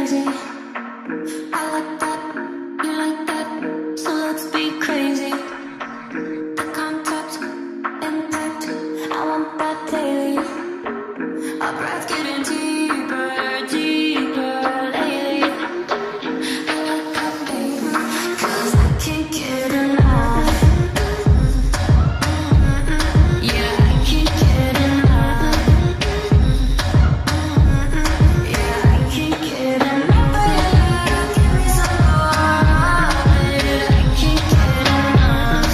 crazy. I like that, you like that, so let's be crazy. The contact, impact, I want that daily. Our breath getting deeper, deeper lately. I like that, baby, 'cause I can't get enough. Yeah, I can't get enough. Yeah, I can't get enough. Give me some more, baby. I can't get enough.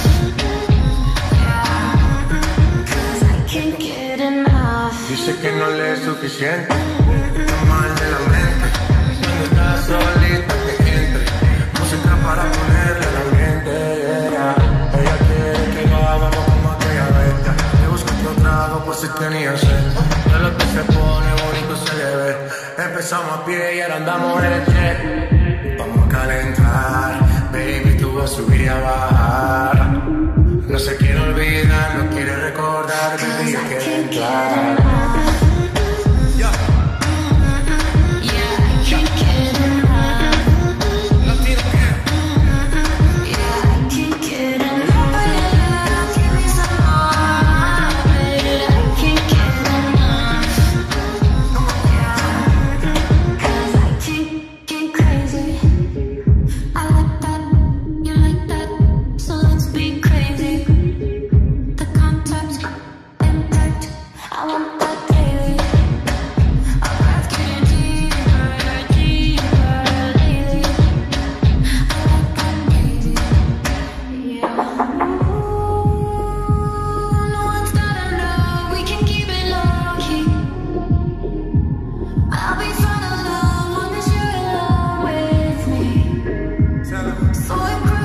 Yeah, 'cause I can't get enough. Dice que no le es suficiente, está mal de la mente. Cuando estás solita que entre, música para ponerle al ambiente. Yeah. Ella quiere que lo hagamos como aquella vez. Le busco otro trago por si tenía sed. De lo que se pone bonito se le ve. Empezamos a pie y ahora andamos en el jet. Vamos a calentar, baby, tú vas a subir y a bajar. No se quiere olvidar, no quiere recordar, baby, ya quiere entrar. So